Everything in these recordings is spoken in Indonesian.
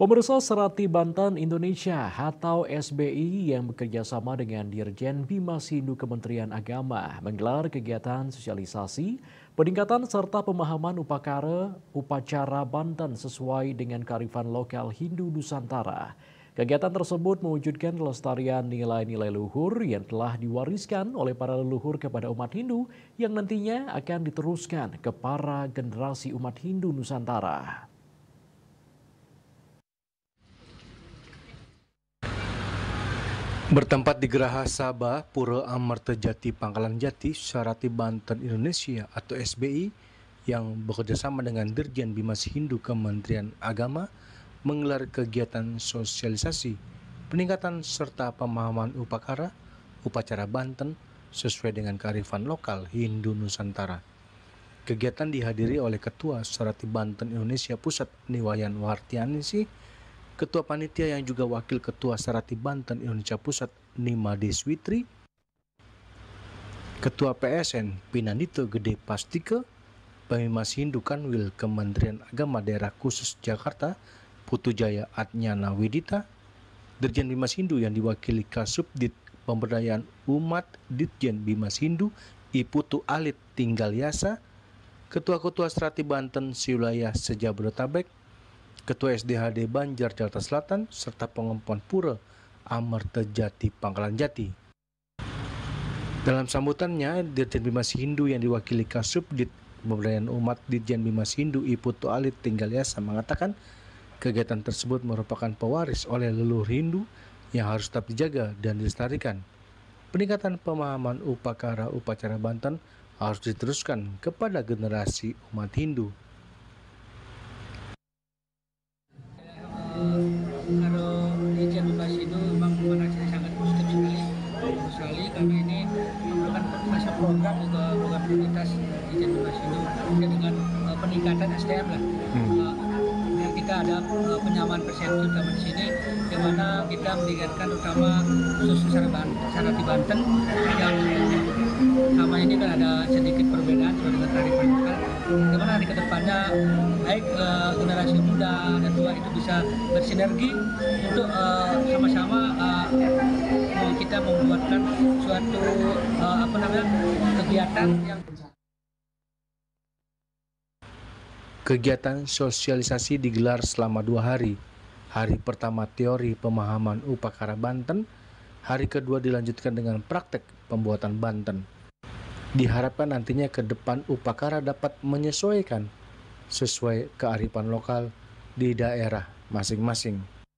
Pemirsa, Serati Banten Indonesia atau SBI yang bekerja sama dengan Dirjen Bimas Hindu Kementerian Agama menggelar kegiatan sosialisasi, peningkatan serta pemahaman upacara Banten sesuai dengan kearifan lokal Hindu Nusantara. Kegiatan tersebut mewujudkan kelestarian nilai-nilai luhur yang telah diwariskan oleh para leluhur kepada umat Hindu yang nantinya akan diteruskan ke para generasi umat Hindu Nusantara. Bertempat di Geraha Sabah, Pura Amartejati Pangkalan Jati, Serati Banten Indonesia atau SBI yang bekerjasama dengan Dirjen Bimas Hindu Kementerian Agama menggelar kegiatan sosialisasi, peningkatan serta pemahaman upacara Banten sesuai dengan kearifan lokal Hindu Nusantara. Kegiatan dihadiri oleh Ketua Serati Banten Indonesia Pusat Niwayan Wartianisi, Ketua Panitia yang juga Wakil Ketua Serati Banten Indonesia Pusat Nima Deswitri, Ketua PSN Pinandito Gede Pastike, Pemimas Hindu Kanwil Kementerian Agama Daerah Khusus Jakarta Putu Jaya Atnyana Widita, Dirjen Bimas Hindu yang diwakili Kasubdit Pemberdayaan Umat Ditjen Bimas Hindu Iputu Alit Tinggal Yasa, Ketua-Ketua Serati Banten Siwilayah Sejabodetabek, Ketua SDHD Banjar Jakarta Selatan, serta Pengempon Pura Amartejati Pangkalan Jati. Dalam sambutannya, Dirjen Bimas Hindu yang diwakili Kasubdit Pemberdayaan Umat Ditjen Bimas Hindu Iputu Alit Tinggal Yasa mengatakan kegiatan tersebut merupakan pewaris oleh leluhur Hindu yang harus tetap dijaga dan dilestarikan. Peningkatan pemahaman upacara Banten harus diteruskan kepada generasi umat Hindu. Kalau Dirjen Bimas Hindu memang mengaksanakan sangat positif sekali karena ini merupakan masa program juga program prioritas Dirjen Bimas Hindu dengan peningkatan SDM lah. Dan kita ada penyamaan persepsi utama di sini, di mana kita meningkatkan utama khusus Serati Banten yang sama ini kan ada sedikit perbedaan dengan kearifan lokal. Bagaimana di kedepannya baik generasi muda dan tua itu bisa bersinergi untuk sama-sama kita membuatkan suatu kegiatan yang Kegiatan sosialisasi digelar selama 2 hari. Hari pertama teori pemahaman upacara Banten, hari kedua dilanjutkan dengan praktek pembuatan Banten. Diharapkan nantinya ke depan upacara dapat menyesuaikan sesuai kearifan lokal di daerah masing-masing.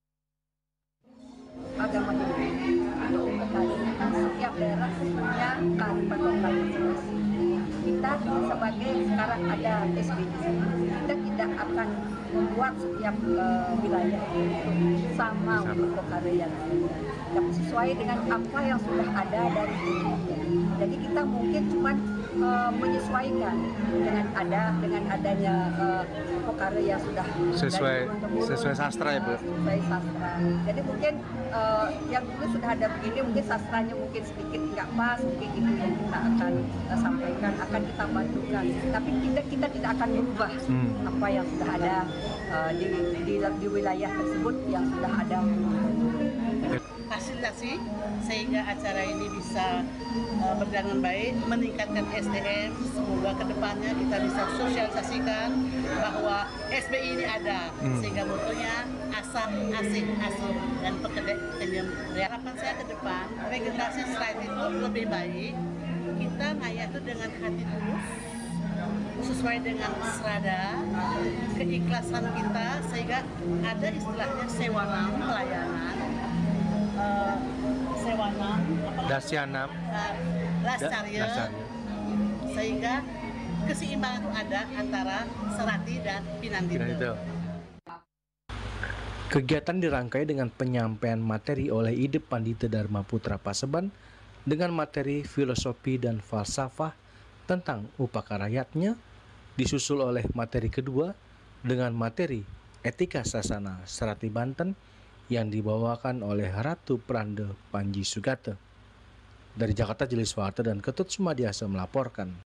Agama Hindu untuk mengkajikan setiap daerah punya kearifan lokal masing-masing. Kita sebagai sekarang ada SBI, kita tidak akan membuat setiap wilayah itu sama untuk upacara yang sesuai dengan apa yang sudah ada dari sebelumnya. Jadi kita mungkin cuma menyesuaikan dengan adanya upacara yang sudah sesuai sastra ya, Bu. Sesuai sastra. Jadi mungkin yang dulu sudah ada begini, mungkin sastranya mungkin sedikit nggak pas, mungkin itu yang kita akan sampaikan, akan kita bantukan. Tapi kita tidak akan berubah apa yang sudah ada di wilayah tersebut yang sudah ada. Fasilitasi sehingga acara ini bisa berjalan baik, meningkatkan SDM. Semoga kedepannya kita bisa sosialisasikan bahwa SBI ini ada, sehingga mutunya asah, asih, asuh, dan pekerjaan. Harapan saya ke depan, regenerasi selain itu lebih baik, kita ngayat itu dengan hati tulus, sesuai dengan serada, keikhlasan kita, sehingga ada istilahnya sewanang, pelayanan, Dasyanam, Lascarya, sehingga keseimbangan itu ada antara Serati dan Pinandito. Kegiatan dirangkai dengan penyampaian materi oleh Ide Pandita Dharma Putra Paseban dengan materi filosofi dan falsafah tentang upacara rakyatnya, disusul oleh materi kedua dengan materi etika sasana Serati Banten yang dibawakan oleh Ratu Prande Panji Sugata. Dari Jakarta, Jelis Warta dan Ketut Sumadiasa melaporkan.